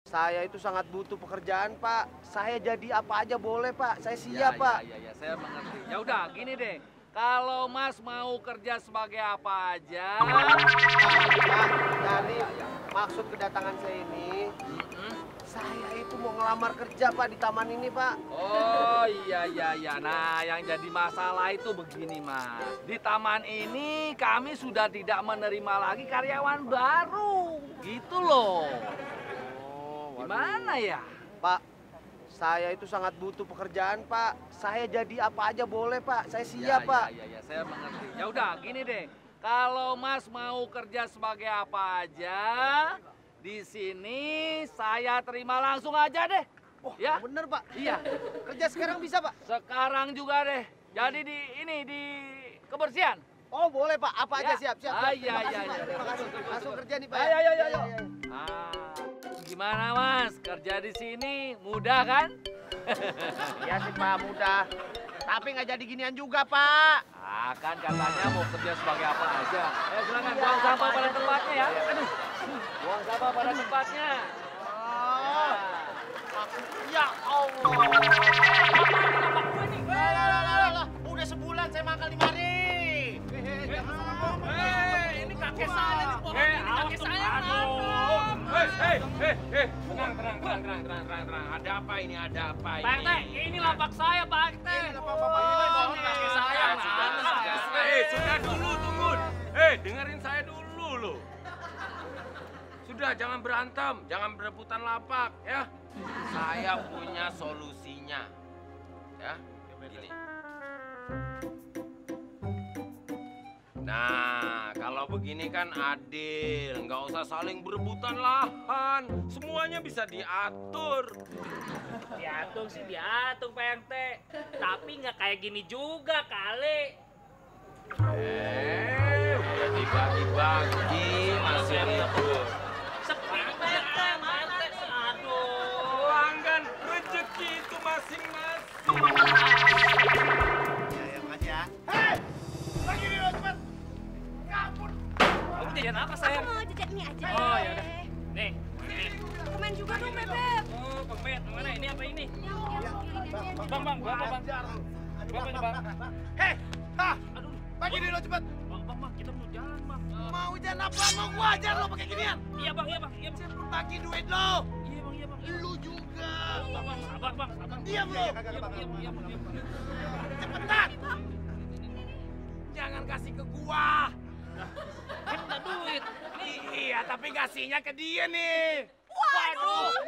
Saya itu sangat butuh pekerjaan, Pak. Saya jadi apa aja boleh, Pak. Saya siap, Pak. Ya, saya mengerti. Ya udah, gini deh. Kalau Mas mau kerja sebagai apa aja? Pak, jadi maksud kedatangan saya ini, saya itu mau ngelamar kerja, Pak, di taman ini, Pak. Oh iya. Nah, yang jadi masalah itu begini, Mas. Di taman ini kami sudah tidak menerima lagi karyawan baru. Gitu loh. Gimana ya? Pak, saya itu sangat butuh pekerjaan, Pak. Saya jadi apa aja boleh, Pak. Saya siap, Pak. Ya, saya mengerti. Ya udah, gini deh. Kalau Mas mau kerja sebagai apa aja, di sini saya terima langsung aja deh. Oh, ya? bener, Pak. Iya. Kerja sekarang bisa, Pak? Sekarang juga deh. Jadi di kebersihan. Oh, boleh, Pak. Apa aja siap. Iya. Terima kasih. Langsung kerja nih, Pak. Ayo. Gimana, Mas? Kerja di sini mudah kan? Iya sih, Pak, mudah. Tapi nggak jadi ginian juga, Pak. Kan katanya mau kerja sebagai apa aja. Silakan buang sampah pada tempatnya ya. Aduh. Buang sampah pada tempatnya. Oh. Ya Allah. Lah. Udah sebulan saya mangkal di mari. Ini kakek saya nih, pohon ini kakek saya. Tenang. Ada apa ini? Pak RT, ini lapak saya, Pak RT. Ini pohon kakek saya. Sudah dulu, tunggu. Dengerin saya dulu loh. Sudah, jangan berantem, jangan berebutan lapak, ya. Saya punya solusinya. Ya, gini. Nah, kalau begini kan adil, nggak usah saling berebutan lahan, semuanya bisa diatur. Diatur Pak RT. Tapi nggak kayak gini juga kali. Udah dibagi-bagi, masih ribut. Sepi Pak RT, aduh. Pelanggan rezeki itu masing-masing. Ya, makasih ya. Lagi nih lo cepet. Kabur. Kamu jajan apa, sayang? Aku mau jajan mie aja. Oh, ya udah. Nih. Aku main juga dong, Bebek. Oh, pemain. Mana ini apa ini? Yang Bang. Berapa nih, Bang? Hei, tah. Aduh. Lagi nih lo cepet. Bang, kita mau jalan, Bang. Mau jalan apa? Mau gua ajar lo pakai ginian. Iya, Bang. Cepet bagi duit lo. Iya, Bang. Lu juga. Bang. Sabar. Diam lo. Iya, Bang. Cepetan. Jangan kasih ke gua. Kan ada duit. Iya, tapi kasihnya ke dia nih. Waduh,